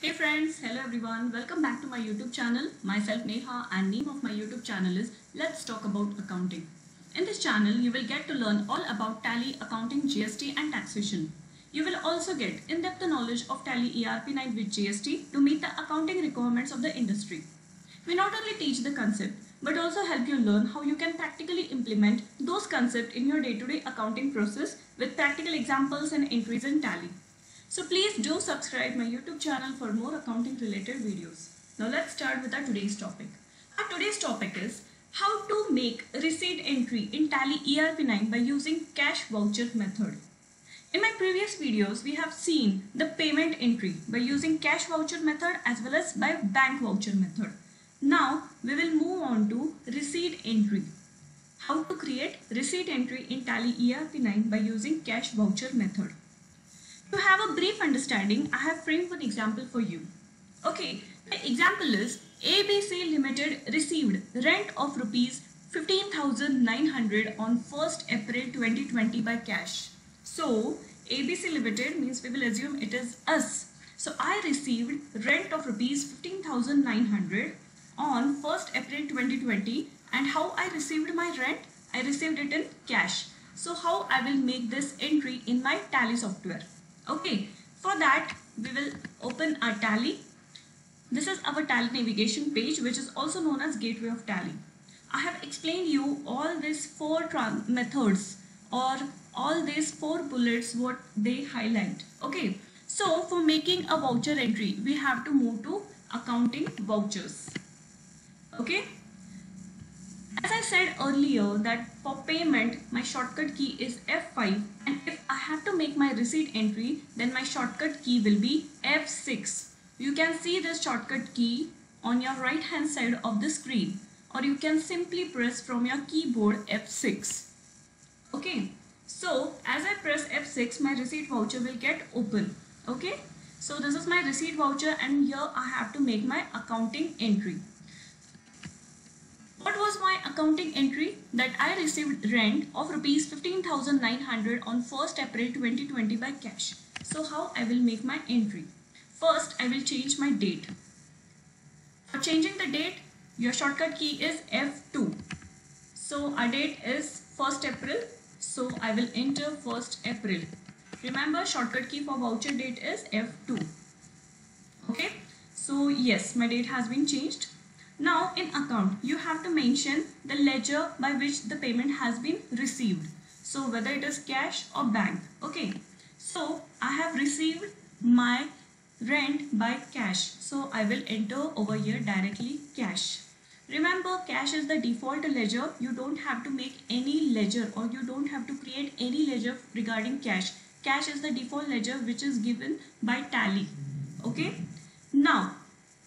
Hey friends, hello everyone, welcome back to my YouTube channel. Myself Neha and name of my YouTube channel is Let's Talk About Accounting. In this channel, you will get to learn all about Tally, accounting, GST and taxation. You will also get in-depth knowledge of Tally ERP9 with GST to meet the accounting requirements of the industry. We not only teach the concept but also help you learn how you can practically implement those concepts in your day-to-day accounting process with practical examples and entries in Tally. So please do subscribe my YouTube channel for more accounting related videos. Now let's start with our today's topic. Our today's topic is how to make receipt entry in Tally ERP9 by using cash voucher method. In my previous videos, we have seen the payment entry by using cash voucher method as well as by bank voucher method. Now we will move on to receipt entry. How to create receipt entry in Tally ERP9 by using cash voucher method. To have a brief understanding, I have framed one example for you. Okay, the example is ABC Limited received rent of rupees 15,900 on 1st April 2020 by cash. So, ABC Limited means we will assume it is us. So, I received rent of rupees 15,900 on 1st April 2020 and how I received my rent? I received it in cash. So, how I will make this entry in my Tally software? Okay, for that we will open our Tally. This is our Tally navigation page, which is also known as Gateway of Tally. I have explained you all these four methods or all these four bullets what they highlight. Okay, so for making a voucher entry, we have to move to accounting vouchers. Okay. As I said earlier that for payment my shortcut key is F5 and if I have to make my receipt entry then my shortcut key will be F6. You can see this shortcut key on your right hand side of the screen or you can simply press from your keyboard F6. Okay, so as I press F6 my receipt voucher will get open. Okay, so this is my receipt voucher and here I have to make my accounting entry. What was my accounting entry? That I received rent of rupees 15,900 on 1st April 2020 by cash. So how I will make my entry? First, I will change my date. For changing the date, your shortcut key is F2. So our date is 1st April. So I will enter 1st April. Remember, shortcut key for voucher date is F2. Okay. So yes, my date has been changed. Now in account, you have to mention the ledger by which the payment has been received. So whether it is cash or bank. Okay. So I have received my rent by cash. So I will enter over here directly cash. Remember, cash is the default ledger. You don't have to make any ledger or you don't have to create any ledger regarding cash. Cash is the default ledger which is given by Tally. Okay. Now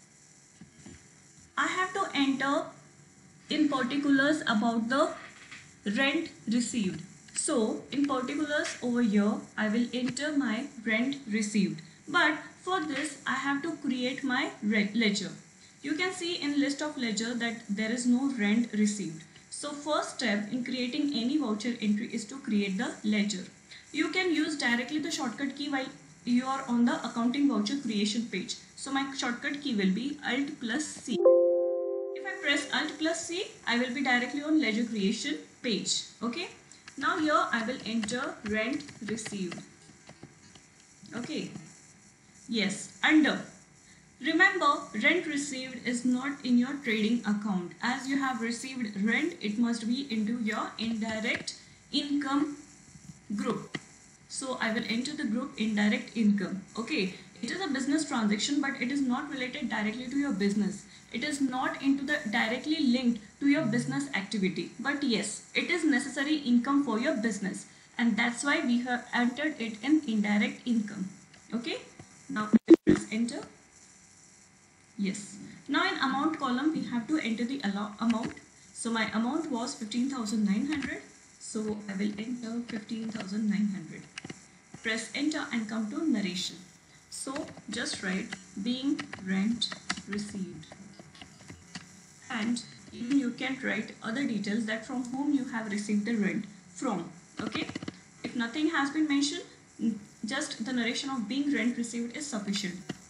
I have to enter in particulars about the rent received. So in particulars over here, I will enter my rent received. But for this, I have to create my ledger. You can see in list of ledger that there is no rent received. So first step in creating any voucher entry is to create the ledger. You can use directly the shortcut key while you are on the accounting voucher creation page. So my shortcut key will be Alt plus C. If I press Alt plus C, I will be directly on ledger creation page. Okay. Now here I will enter rent received. Okay. Yes, under. Remember, rent received is not in your trading account. As you have received rent, it must be into your indirect income group. So I will enter the group indirect income. Okay. It is a business transaction, but it is not related directly to your business. It is not directly linked to your business activity. But yes, it is necessary income for your business. And that's why we have entered it in indirect income. Okay. Now press enter. Yes. Now in amount column, we have to enter the amount. So my amount was 15,900. So I will enter 15,900. Press enter and come to narration. So just write being rent received. And even you can write other details that from whom you have received the rent from. Okay. If nothing has been mentioned, just the narration of being rent received is sufficient. Press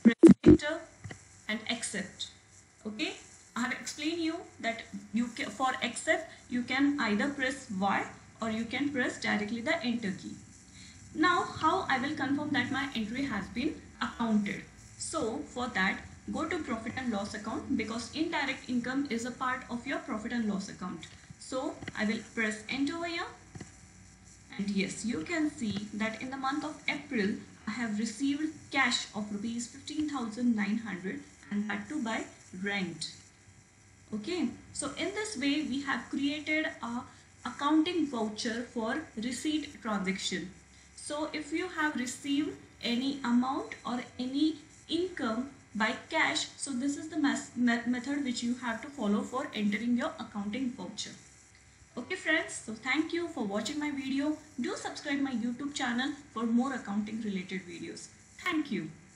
enter and accept. Okay, I have explained you that for accept you can either press Y or you can press directly the enter key. Now how I will confirm that my entry has been accounted? So for that, go to profit and loss account, because indirect income is a part of your profit and loss account. So I will press enter over here, and yes, you can see that in the month of April I have received cash of rupees 15,900, and that too by rent. Okay, so in this way we have created a accounting voucher for receipt transaction. So if you have received any amount or any income by cash, so this is the method which you have to follow for entering your accounting voucher. Okay friends, so thank you for watching my video. Do subscribe my YouTube channel for more accounting related videos. Thank you.